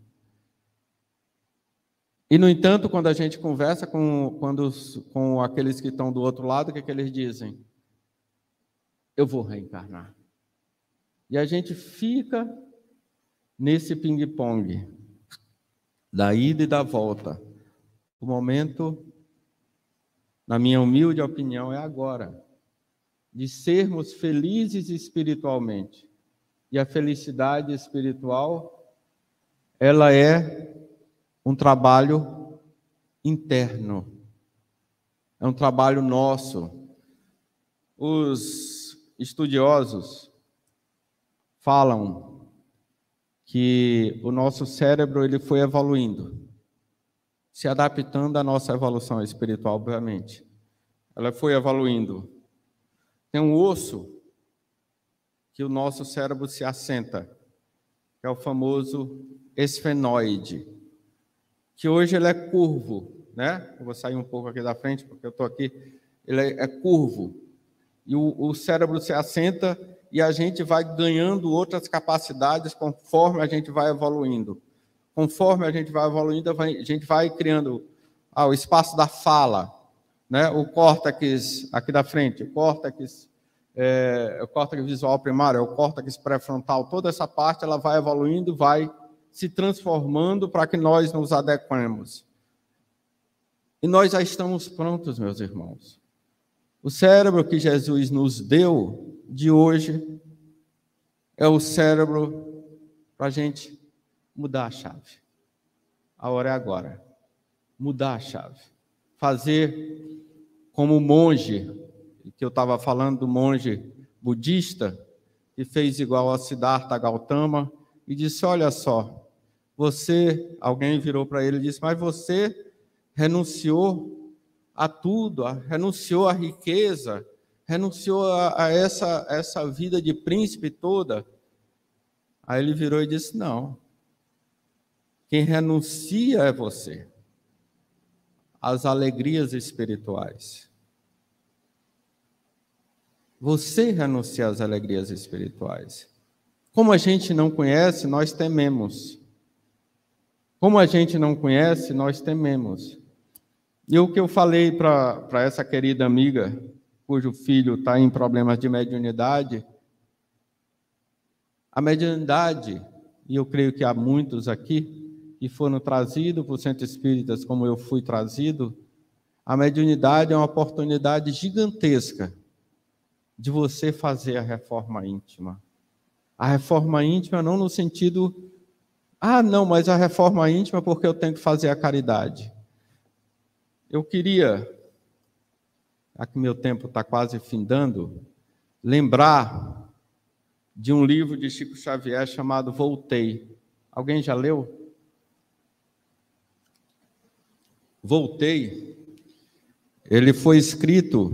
E, no entanto, quando a gente conversa com, quando, com aqueles que estão do outro lado, o que, é que eles dizem? Eu vou reencarnar. E a gente fica nesse ping-pong, da ida e da volta. O momento, na minha humilde opinião, é agora, de sermos felizes espiritualmente. E a felicidade espiritual, ela é um trabalho interno. É um trabalho nosso. Os estudiosos falam que o nosso cérebro ele foi evoluindo, se adaptando à nossa evolução espiritual, obviamente. Ela foi evoluindo. Tem um osso que o nosso cérebro se assenta, que é o famoso esfenoide, que hoje ele é curvo, né? Eu vou sair um pouco aqui da frente, porque eu estou aqui. Ele é, é curvo. E o, o cérebro se assenta e a gente vai ganhando outras capacidades conforme a gente vai evoluindo. Conforme a gente vai evoluindo, a gente vai criando ah, o espaço da fala, né? O córtex aqui da frente, o córtex, é, o córtex visual primário, o córtex pré-frontal, toda essa parte ela vai evoluindo, vai se transformando para que nós nos adequemos. E nós já estamos prontos, meus irmãos. O cérebro que Jesus nos deu de hoje é o cérebro para a gente mudar a chave. A hora é agora. Mudar a chave. Fazer como o monge, que eu estava falando do monge budista, que fez igual a Siddhartha Gautama, e disse, olha só, você, alguém virou para ele e disse, mas você renunciou a tudo, renunciou à riqueza, renunciou a, a essa, essa vida de príncipe toda. Aí ele virou e disse, não, quem renuncia é você, às alegrias espirituais. Você renuncia às alegrias espirituais. Como a gente não conhece, nós tememos. Como a gente não conhece, nós tememos. E o que eu falei para essa querida amiga, cujo filho está em problemas de mediunidade, a mediunidade, e eu creio que há muitos aqui, que foram trazidos por centros espíritas, como eu fui trazido, a mediunidade é uma oportunidade gigantesca de você fazer a reforma íntima. A reforma íntima não no sentido, ah, não, mas a reforma íntima é porque eu tenho que fazer a caridade. Eu queria, aqui meu tempo está quase findando, lembrar de um livro de Chico Xavier chamado Voltei. Alguém já leu? Voltei. Ele foi escrito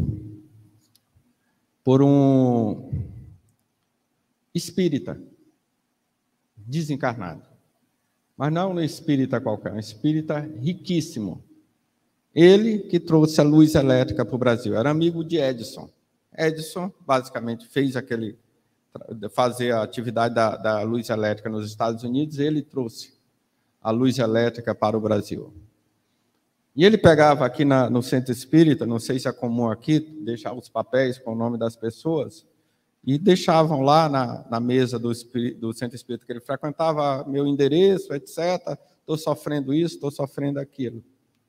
por um espírita desencarnado. Mas não um espírita qualquer, um espírita riquíssimo. Ele que trouxe a luz elétrica para o Brasil. Era amigo de Edison. Edison, basicamente, fez aquele, fazer a atividade da, da luz elétrica nos Estados Unidos, ele trouxe a luz elétrica para o Brasil. E ele pegava aqui na, no centro espírita, não sei se é comum aqui, deixava os papéis com o nome das pessoas, e deixavam lá na, na mesa do, do centro espírita que ele frequentava, meu endereço, etcétera. Estou sofrendo isso, estou sofrendo aquilo.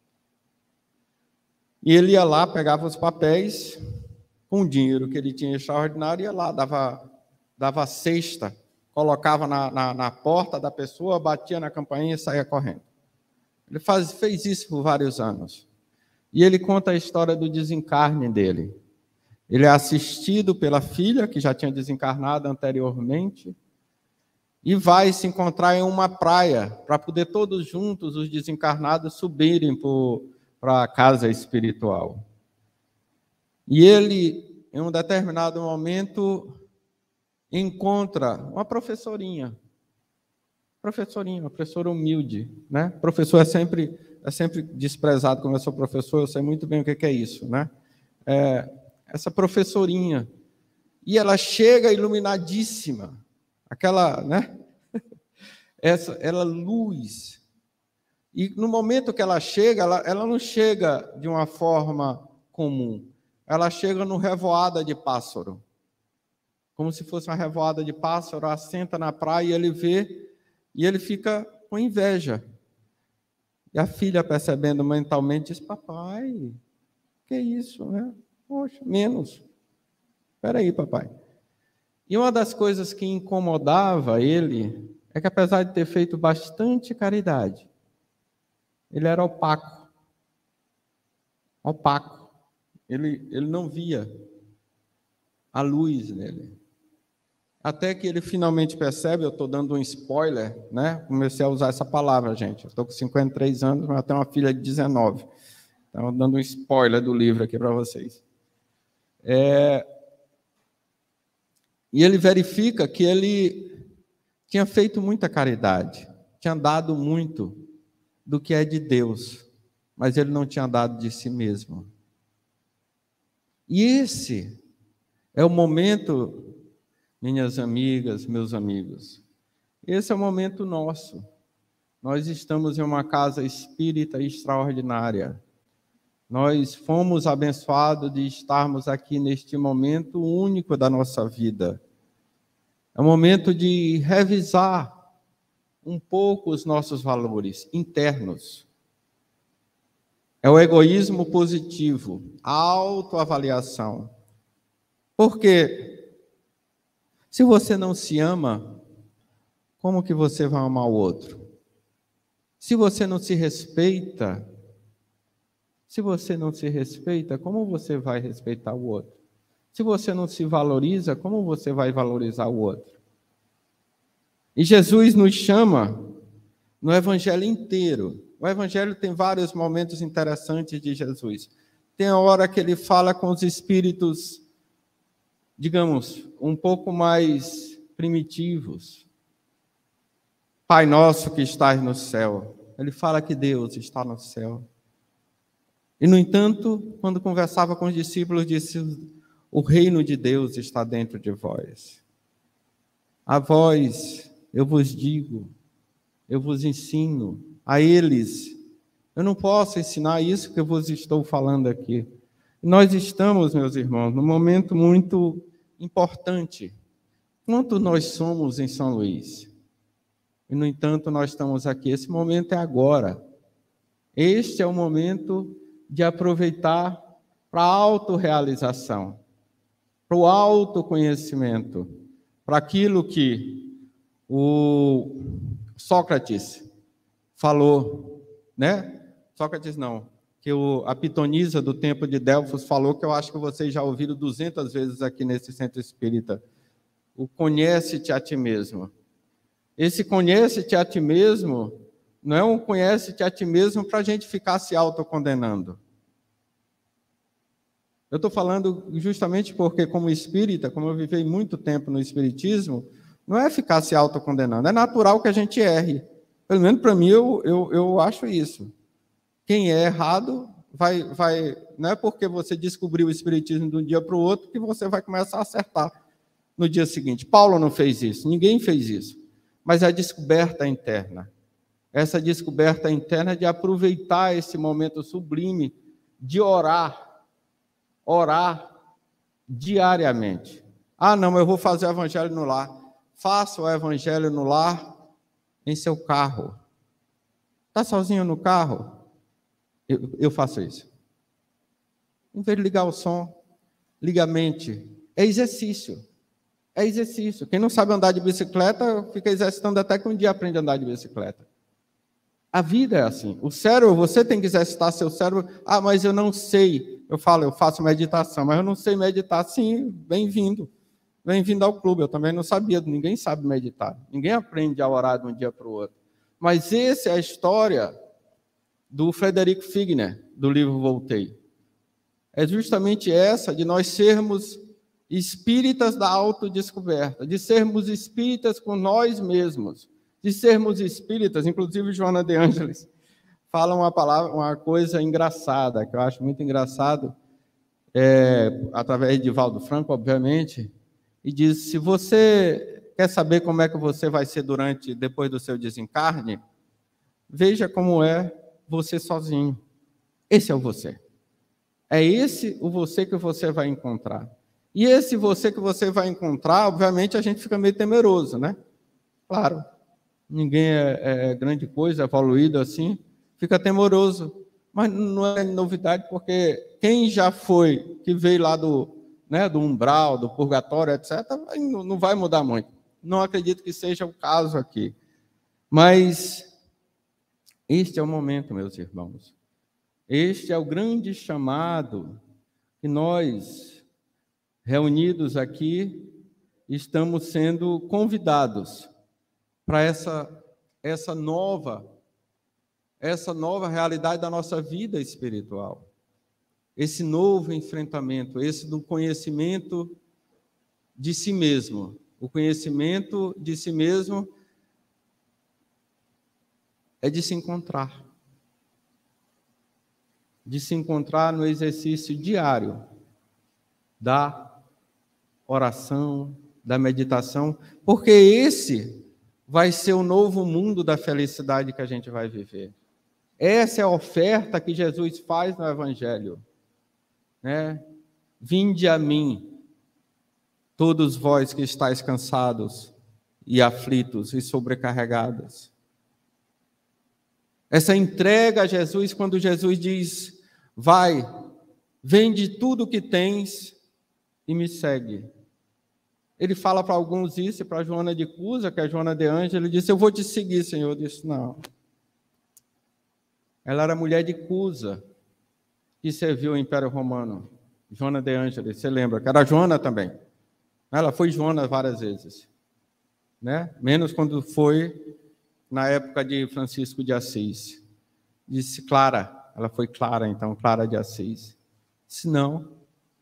E ele ia lá, pegava os papéis, com o dinheiro que ele tinha extraordinário, ia lá, dava, dava cesta, colocava na, na, na porta da pessoa, batia na campainha e saía correndo. Ele faz, fez isso por vários anos. E ele conta a história do desencarne dele. Ele é assistido pela filha, que já tinha desencarnado anteriormente, e vai se encontrar em uma praia, para poder todos juntos, os desencarnados, subirem para a casa espiritual. E ele em um determinado momento, encontra uma professorinha. Professorinha, uma professora humilde, né? Professor é sempre, é sempre desprezado. Como eu sou professor, eu sei muito bem o que é isso, né? É, essa professorinha. E ela chega iluminadíssima. Aquela, né? Essa, ela luz. E no momento que ela chega, ela, ela não chega de uma forma comum. Ela chega no revoada de pássaro. Como se fosse uma revoada de pássaro, assenta na praia e ele vê, e ele fica com inveja. E a filha, percebendo mentalmente, diz, papai, que isso, né? Poxa, menos. Espera aí, papai. E uma das coisas que incomodava ele é que, apesar de ter feito bastante caridade, ele era opaco. Opaco. Ele, ele não via a luz nele. Até que ele finalmente percebe, eu estou dando um spoiler, né? Comecei a usar essa palavra, gente. Eu estou com cinquenta e três anos, mas eu tenho uma filha de dezenove. Então, dando um spoiler do livro aqui para vocês. É... E ele verifica que ele tinha feito muita caridade, tinha dado muito do que é de Deus, mas ele não tinha dado de si mesmo. E esse é o momento, minhas amigas, meus amigos, esse é o momento nosso. Nós estamos em uma casa espírita extraordinária. Nós fomos abençoados de estarmos aqui neste momento único da nossa vida. É o momento de revisar um pouco os nossos valores internos. É o egoísmo positivo, a autoavaliação. Porque se você não se ama, como que você vai amar o outro? Se você não se respeita, se você não se respeita, como você vai respeitar o outro? Se você não se valoriza, como você vai valorizar o outro? E Jesus nos chama no Evangelho inteiro. O Evangelho tem vários momentos interessantes de Jesus. Tem a hora que ele fala com os espíritos, digamos, um pouco mais primitivos. Pai nosso que estás no céu. Ele fala que Deus está no céu. E, no entanto, quando conversava com os discípulos, disse, o reino de Deus está dentro de vós. A vós eu vos digo, eu vos ensino, a eles. Eu não posso ensinar isso que eu vos estou falando aqui. Nós estamos, meus irmãos, num momento muito importante. Quanto nós somos em São Luís? E, no entanto, nós estamos aqui. Esse momento é agora. Este é o momento de aproveitar para a autorrealização, para o autoconhecimento, para aquilo que o Sócrates falou, né? Sócrates não, que o, a pitonisa do templo de Delfos falou, que eu acho que vocês já ouviram duzentas vezes aqui nesse centro espírita. O conhece-te a ti mesmo. Esse conhece-te a ti mesmo não é um conhece-te a ti mesmo para a gente ficar se autocondenando. Eu estou falando justamente porque, como espírita, como eu vivi muito tempo no espiritismo, não é ficar se autocondenando. É natural que a gente erre. Pelo menos para mim, eu, eu, eu acho isso. Quem é errado, vai, vai, não é porque você descobriu o espiritismo de um dia para o outro que você vai começar a acertar no dia seguinte. Paulo não fez isso, ninguém fez isso. Mas é a descoberta interna. Essa descoberta interna de aproveitar esse momento sublime de orar. Orar diariamente. Ah, não, eu vou fazer o evangelho no lar. Faça o evangelho no lar em seu carro. Está sozinho no carro? Eu, eu faço isso. Em vez de ligar o som, liga a mente. É exercício. É exercício. Quem não sabe andar de bicicleta, fica exercitando até que um dia aprende a andar de bicicleta. A vida é assim. O cérebro, você tem que exercitar seu cérebro. Ah, mas eu não sei. Eu falo, eu faço meditação, mas eu não sei meditar. Sim, bem-vindo. Bem-vindo ao clube. Eu também não sabia, ninguém sabe meditar. Ninguém aprende a orar de um dia para o outro. Mas essa é a história do Frederico Figner, do livro Voltei. é justamente essa de nós sermos espíritas da autodescoberta, de sermos espíritas com nós mesmos, de sermos espíritas, inclusive Joana de Ângeles fala uma palavra, uma coisa engraçada, que eu acho muito engraçado, é, através de Divaldo Franco, obviamente, e diz, se você quer saber como é que você vai ser durante, depois do seu desencarne, veja como é você sozinho. Esse é o você. É esse o você que você vai encontrar. E esse você que você vai encontrar, obviamente, a gente fica meio temeroso, né? Claro, ninguém é, é grande coisa, evoluído assim, fica temeroso. Mas não é novidade, porque quem já foi, que veio lá do, né, do umbral, do purgatório, etcétera, não vai mudar muito. Não acredito que seja o caso aqui. Mas este é o momento, meus irmãos. Este é o grande chamado que nós, reunidos aqui, estamos sendo convidados para essa, essa nova, essa nova realidade da nossa vida espiritual. Esse novo enfrentamento, esse do conhecimento de si mesmo. O conhecimento de si mesmo é de se encontrar. De se encontrar no exercício diário da oração, da meditação, porque esse vai ser o novo mundo da felicidade que a gente vai viver. Essa é a oferta que Jesus faz no Evangelho, né? Vinde a mim, todos vós que estáis cansados e aflitos e sobrecarregados. Essa entrega a Jesus, quando Jesus diz, vai, vende tudo o que tens e me segue. Ele fala para alguns isso, para Joana de Cusa, que é a Joana de Ângeles, ele disse, eu vou te seguir, Senhor. Eu disse, não. Ela era mulher de Cusa, que serviu o Império Romano. Joana de Ângeles, você lembra? Que era Joana também. Ela foi Joana várias vezes, né? Menos quando foi na época de Francisco de Assis. Disse Clara, ela foi Clara, então, Clara de Assis. Se não,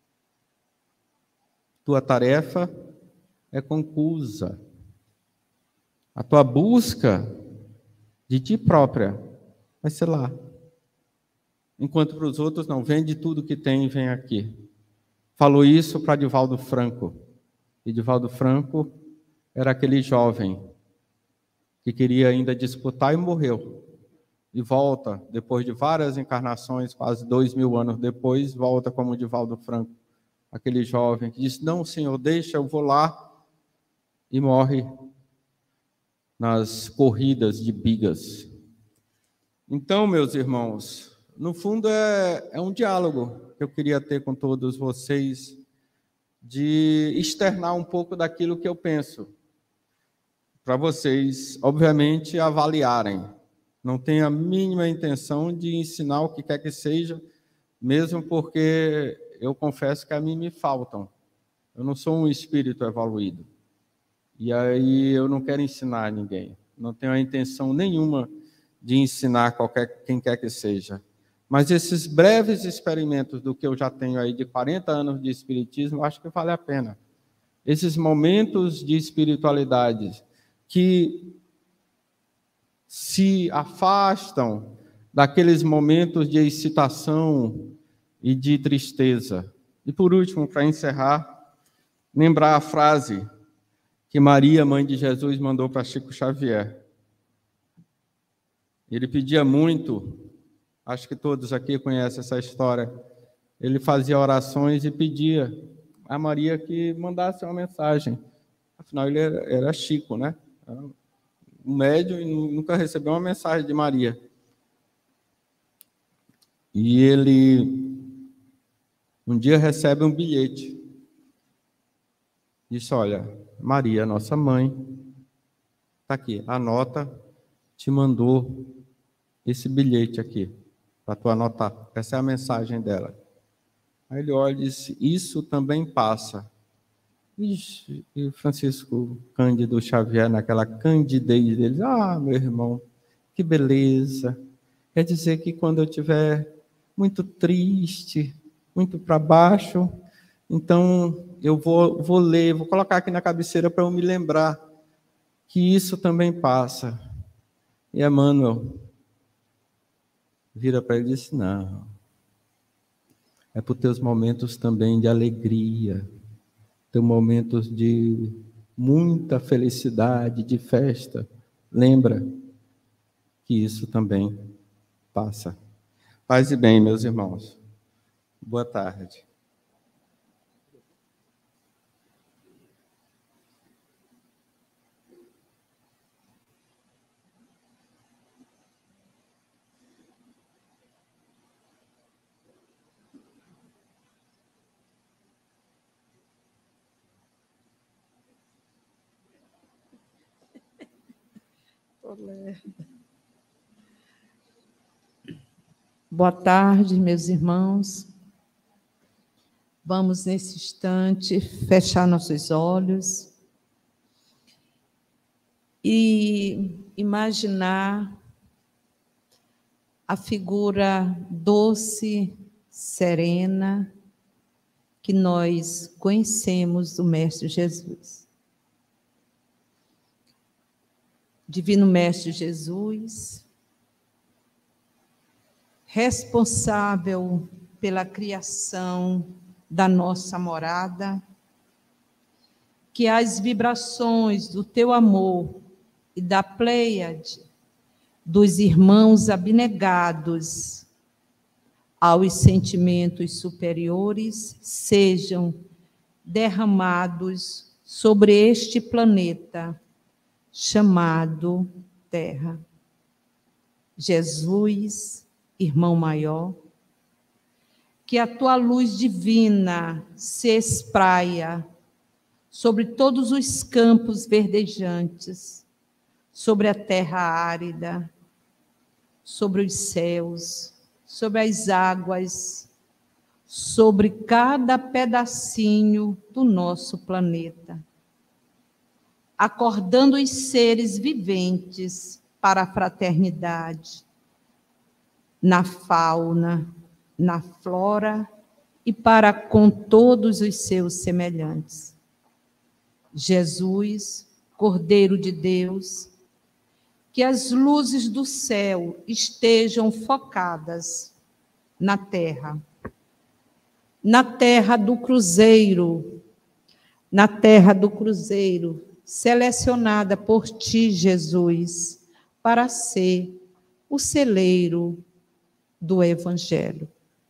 tua tarefa é concusa. A tua busca de ti própria vai ser lá. Enquanto para os outros, não, vende tudo que tem e vem aqui. Falou isso para Divaldo Franco. E Divaldo Franco era aquele jovem que queria ainda disputar e morreu. E volta, depois de várias encarnações, quase dois mil anos depois, volta como Divaldo Franco, aquele jovem que disse, não, Senhor, deixa, eu vou lá, e morre nas corridas de bigas. Então, meus irmãos, no fundo é, é um diálogo que eu queria ter com todos vocês, de externar um pouco daquilo que eu penso, para vocês, obviamente, avaliarem. Não tenho a mínima intenção de ensinar o que quer que seja, mesmo porque eu confesso que a mim me faltam. Eu não sou um espírito evoluído. E aí eu não quero ensinar a ninguém. Não tenho a intenção nenhuma de ensinar qualquer, quem quer que seja. Mas esses breves experimentos do que eu já tenho aí de quarenta anos de espiritismo, eu acho que vale a pena. Esses momentos de espiritualidade que se afastam daqueles momentos de excitação e de tristeza. E por último, para encerrar, lembrar a frase que Maria, mãe de Jesus, mandou para Chico Xavier. Ele pedia muito, acho que todos aqui conhecem essa história, ele fazia orações e pedia a Maria que mandasse uma mensagem. Afinal, ele era, era Chico, né? Era um médium e nunca recebeu uma mensagem de Maria. E ele, um dia, recebe um bilhete. Disse, olha, Maria, nossa mãe, está aqui, anota, te mandou esse bilhete aqui, para tu anotar. Essa é a mensagem dela. Aí ele olha e disse, isso também passa. Ixi, e Francisco Cândido Xavier, naquela candidez dele, ah, meu irmão, que beleza. Quer dizer que quando eu estiver muito triste, muito para baixo. Então, eu vou, vou ler, vou colocar aqui na cabeceira para eu me lembrar que isso também passa. E Emmanuel vira para ele e disse, não, é por teus momentos também de alegria, teus momentos de muita felicidade, de festa. Lembra que isso também passa. Paz e bem, meus irmãos. Boa tarde. Boa tarde, meus irmãos. Vamos, nesse instante, fechar nossos olhos e imaginar a figura doce, serena, que nós conhecemos do Mestre Jesus. Divino Mestre Jesus, responsável pela criação da nossa morada, que as vibrações do teu amor e da pleiade dos irmãos abnegados aos sentimentos superiores sejam derramados sobre este planeta chamado Terra. Jesus, irmão maior, que a tua luz divina se espraia sobre todos os campos verdejantes, sobre a terra árida, sobre os céus, sobre as águas, sobre cada pedacinho do nosso planeta, acordando os seres viventes para a fraternidade, na fauna, na flora e para com todos os seus semelhantes. Jesus, Cordeiro de Deus, que as luzes do céu estejam focadas na terra, na terra do cruzeiro, na terra do cruzeiro, selecionada por ti, Jesus, para ser o celeiro do Evangelho.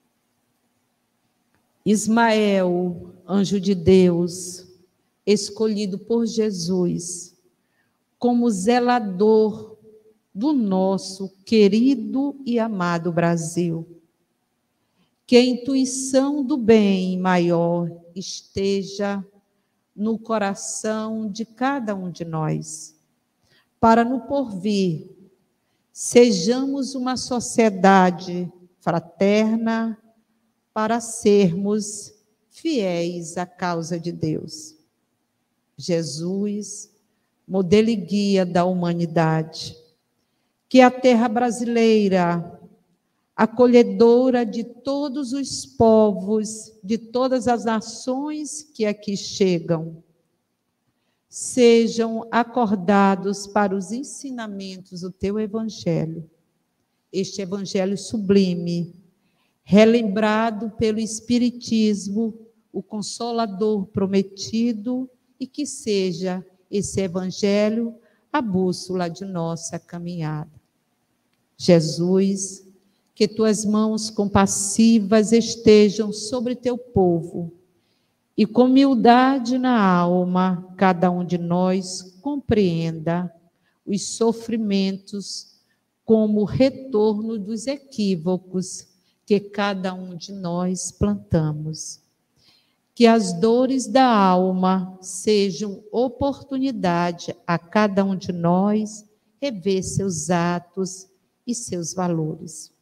Ismael, anjo de Deus, escolhido por Jesus como zelador do nosso querido e amado Brasil. Que a intuição do bem maior esteja no coração de cada um de nós, para no porvir sejamos uma sociedade fraterna para sermos fiéis à causa de Deus. Jesus, modelo e guia da humanidade, que a terra brasileira, acolhedora de todos os povos, de todas as nações que aqui chegam, sejam acordados para os ensinamentos do teu Evangelho, este Evangelho sublime, relembrado pelo Espiritismo, o Consolador prometido, e que seja esse Evangelho a bússola de nossa caminhada. Jesus, que tuas mãos compassivas estejam sobre teu povo, e com humildade na alma, cada um de nós compreenda os sofrimentos como retorno dos equívocos que cada um de nós plantamos. Que as dores da alma sejam oportunidade a cada um de nós rever seus atos e seus valores.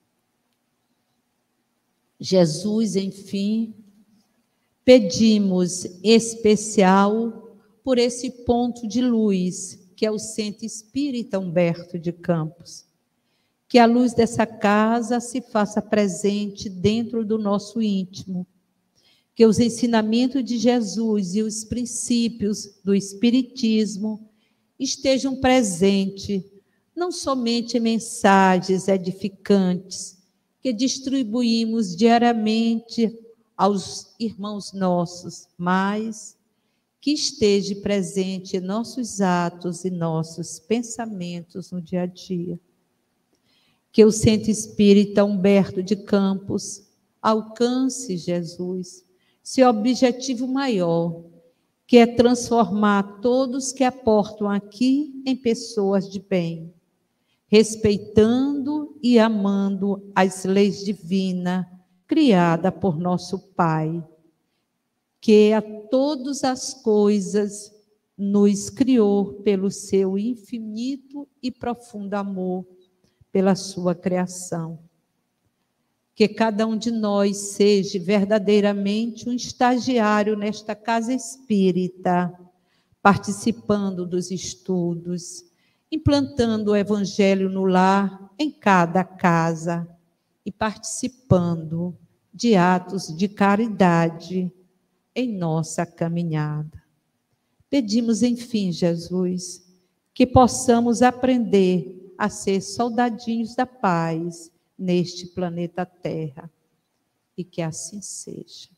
Jesus, enfim, pedimos especial por esse ponto de luz, que é o Centro Espírita Humberto de Campos, Que a luz dessa casa se faça presente dentro do nosso íntimo. Que os ensinamentos de Jesus e os princípios do Espiritismo estejam presentes, não somente em mensagens edificantes, que distribuímos diariamente aos irmãos nossos, mas que esteja presente em nossos atos e nossos pensamentos no dia a dia. Que o Centro Espírita Humberto de Campos alcance, Jesus, seu objetivo maior, que é transformar todos que aportam aqui em pessoas de bem, respeitando e amando as leis divinas criadas por nosso Pai, que a todas as coisas nos criou pelo seu infinito e profundo amor, pela sua criação. Que cada um de nós seja verdadeiramente um estagiário nesta casa espírita, participando dos estudos, implantando o evangelho no lar, em cada casa, e participando de atos de caridade em nossa caminhada. Pedimos, enfim, Jesus, que possamos aprender a ser soldadinhos da paz neste planeta Terra, e que assim seja.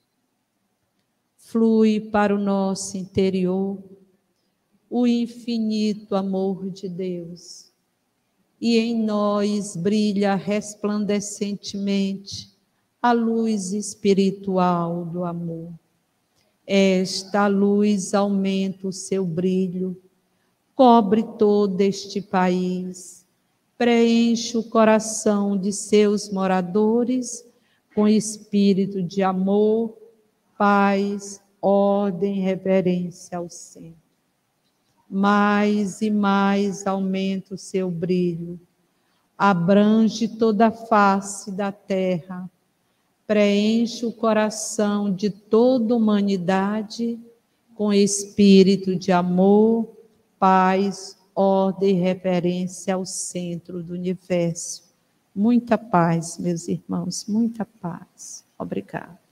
Flui para o nosso interior o infinito amor de Deus, e em nós brilha resplandecentemente a luz espiritual do amor. Esta luz aumenta o seu brilho, cobre todo este país, preenche o coração de seus moradores com espírito de amor, paz, ordem e reverência ao Senhor. Mais e mais aumenta o seu brilho, abrange toda a face da terra, preenche o coração de toda a humanidade com espírito de amor, paz, ordem e reverência ao centro do universo. Muita paz, meus irmãos, muita paz. Obrigada.